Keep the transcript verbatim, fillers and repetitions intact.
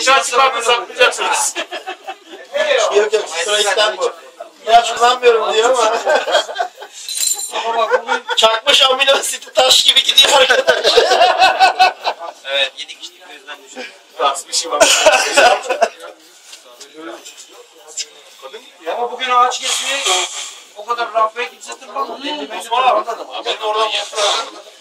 Açığa çıkartıp saklayacaksınız. Yok yok sıra işten bu. İlaç kullanmıyorum diyor ama. Ama bak bugün Çakmış amino asiti taş gibi gidiyor arkadaş. evet yedik içtik gözden düştü. Basmışım ama. Ama bugün ağaç kesmeye o kadar rampaya kimse tırmanmadı. elli metre Osman abi. tırmandı adam. Ben de oradan